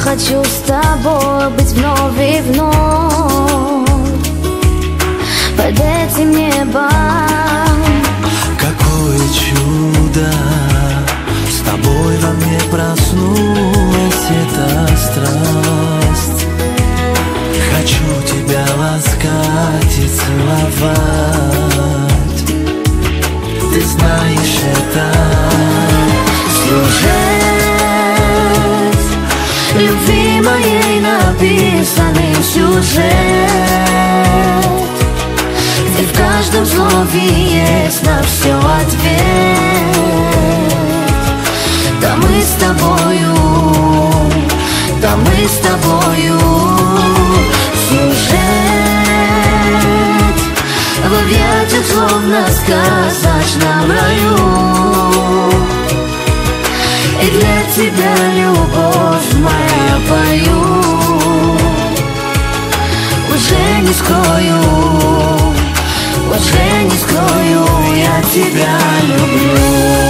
хочу с тобой быть вновь и вновь под этим небом. Какое чудо, с тобой во мне проснулась эта страсть. Хочу тебя ласкать и целовать. Ты знаешь это. Сюжет любви моей написанный сюжет, где в каждом слове есть на все ответ. Да мы с тобою, да мы с тобою. Сюжет в объятиях словно сказочном раю. И для тебя, любовь моя, пою. Уже не скрою, уже не скрою, я тебя люблю.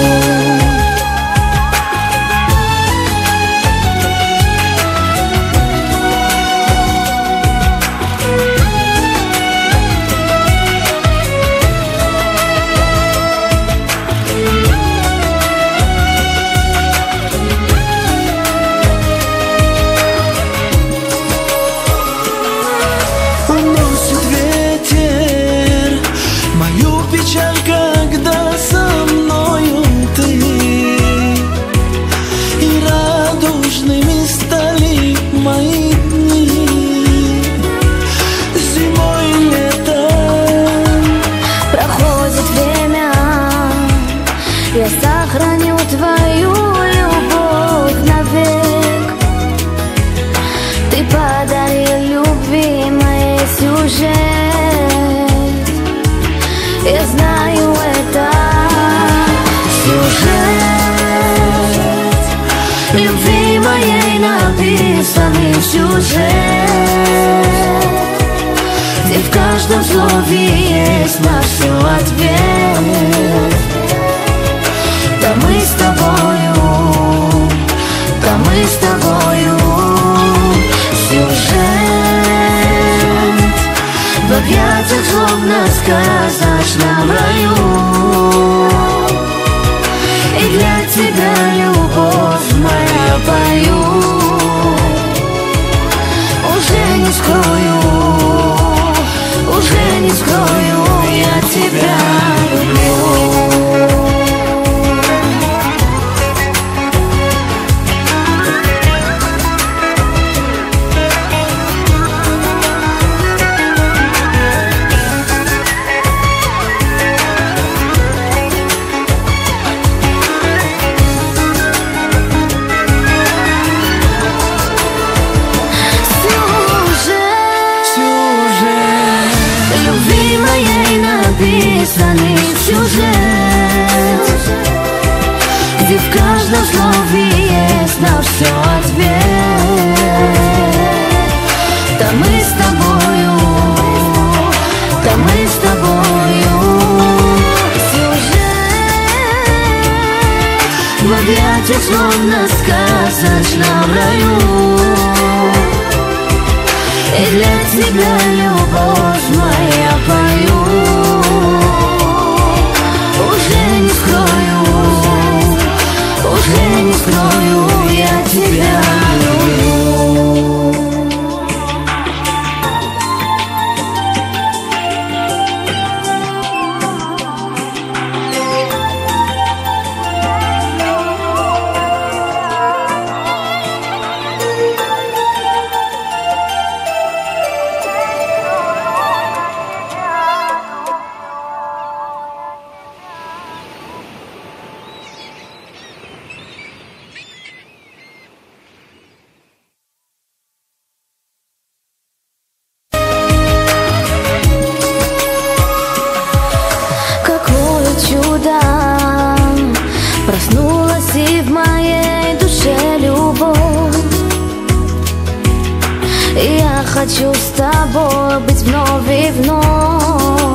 Я сохраню твою любовь навек. Ты подарил любви моей сюжет. Я знаю это. Сюжет любви моей написанный сюжет, где в каждом слове есть на все ответ. Да мы с тобою, да мы с тобою. Сюжет в объятиях словно сказочном раю. И для тебя, любовь моя, пою. Уже не скрою, уже не скрою, я тебя люблю. Написанный сюжет, где в каждом слове есть на все ответ. Да мы с тобою, да мы с тобою. Сюжет в объятиях словно сказочном раю. И для тебя, любовь моя, пою. Уже не скрою, уже не скрою, я тебя люблю. Проснулась и в моей душе любовь. И я хочу с тобой быть вновь и вновь